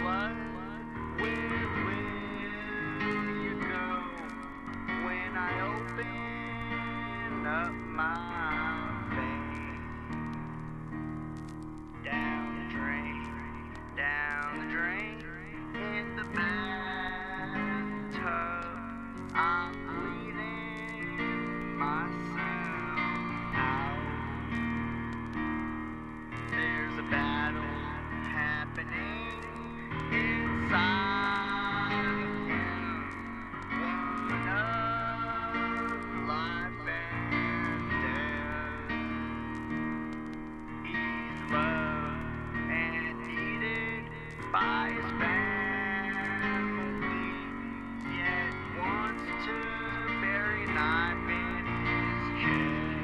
blood, where will you go when I open up my vein? Down the drain, in the bathtub, I'm bleeding myself out. There's a battle happening inside of him, one of life and death. He's loved and needed by his family, yet wants to bury knife in his chest.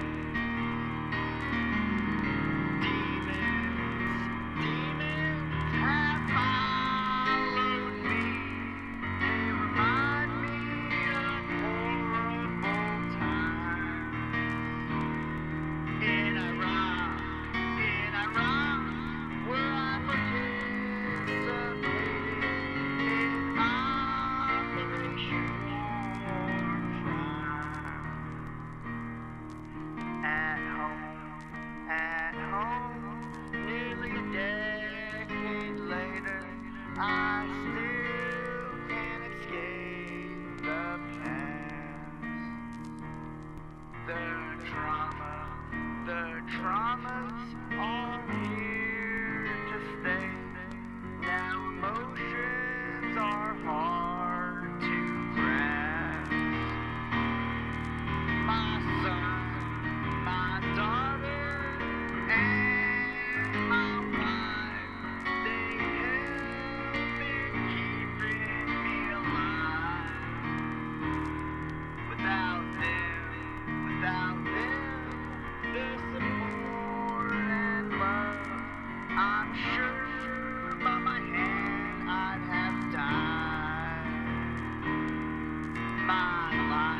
Demons have followed me. They remind me of horrible times in Iraq, where I participated in Operation War Crime. At home, nearly a decade later, I still can't escape the past. The traumas are here to stay. Now emotions are hard to grasp. My son, my daughter, and my wife, they have been keeping me alive. Without them, their support and love, I'm sure by my hand I'd have died. My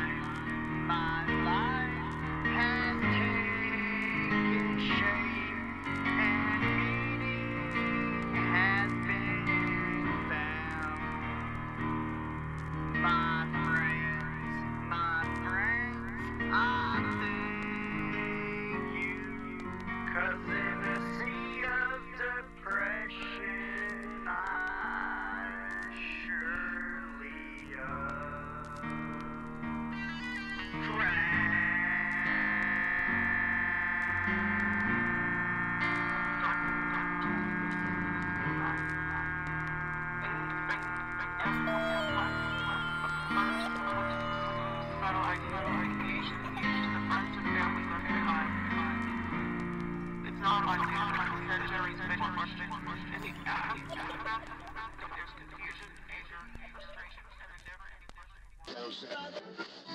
life has taken shape and meaning has been found. My friends, I thank you, 'cause in a sea of depression I'm surely It's not like Jerry's been questioning any there's confusion, anger, frustration, and never any